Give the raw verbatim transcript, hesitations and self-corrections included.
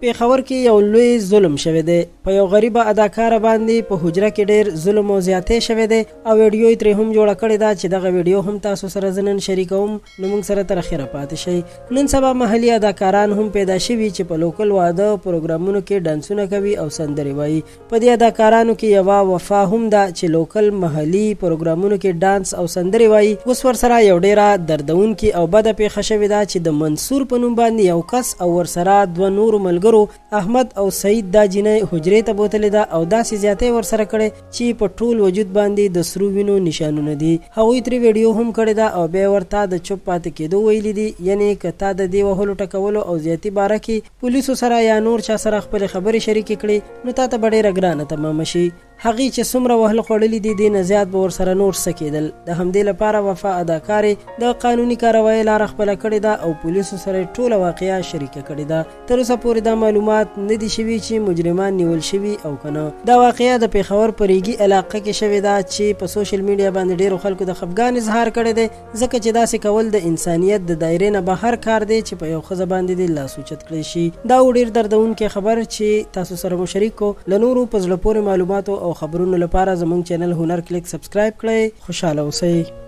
پیښور کې یو لوی ظلم شوی دی. په یو غریبه اداکاره باندې په حجره کې ډیر ظلم او زیاتې شوی دی او ویډیو یې ترې هم جوړه کړې ده چې دغه ویډیو هم تاسو سره زه نن شریکوم، نو موږ سره تر اخره پاتې شئ. نن سبا محلي اداکاران هم پیدا شوي چې په لوکل واده پروګرامونو کې ډانسونه کوي او سندرې وایي. په دې اداکارانو کې یوه وفا هم ده چې لوکل محلي پروګرامونو کې ډانس او سندرې وایي. اوس ورسره یو ډیره دردونکې او بده پیښه شوې ده چې د منصور په نوم باندې یو کس او ورسره دوه نورو ملګرو احمد او سعید دا جینۍ حجرې ته بوتلې ده او داسې زیاتې ورسره کړې چې په ټول وجود باندې د سرو وینو نشانونه دي. هغوی ترې ویډیو هم کړې ده او بیا ورته د چوپ پاتې کېدو ویلي دي، یعنې که تا د دې وهلو ټکولو او زیاتي باره کې پولیسو سره یا نور چا سره خپلې خبرې شریکې کړي نو تا ته به ډېره ګرانه تمامه شي. هغې چې څومره وهل خوړلي دي دې نه زیات به ورسره نور څه کېدل. د همدې لپاره وفا اداکارې د قانوني کاروایۍ لاره خپله کړې ده او پولیسو سره یې ټوله واقعه شریکه کړې ده. تر اوسه پورې دا معلومات نه دي شوي چې مجرمان نیول شوي او که نه. دا واقعه د پیښور په ریګي علاقه کې شوې ده چې په سوشل میډیا باندې ډېرو خلکو د خفګان اظهار کړی دی، ځکه چې داسې کول د انسانیت د دایرې نه بهر کار دی چې په یو ښځه باندې دې لاس اوچت کړی شي. دا و ډېر دردونکی خبر چې تاسو سره مو شریک کو. له نورو په زړه پورې معلوماتو او خبرونو لپاره زموږ چینل هنر کلیک سبسکرایب کړئ. خوشحاله اوسئ.